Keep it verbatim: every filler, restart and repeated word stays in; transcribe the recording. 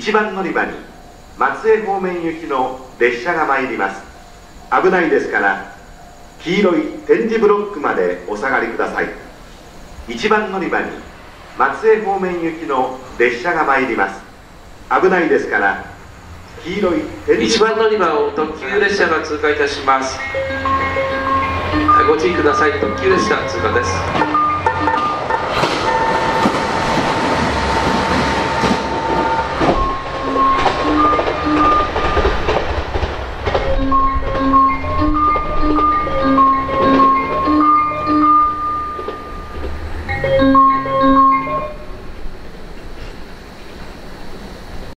ちばん乗り場に松江方面行きの列車が参ります。危ないですから黄色い点字ブロックまでお下がりください。いちばん乗り場に松江方面行きの列車が参ります。危ないですから黄色い点字いちばん乗り場を特急列車が通過いたします。ご注意ください。特急列車通過です。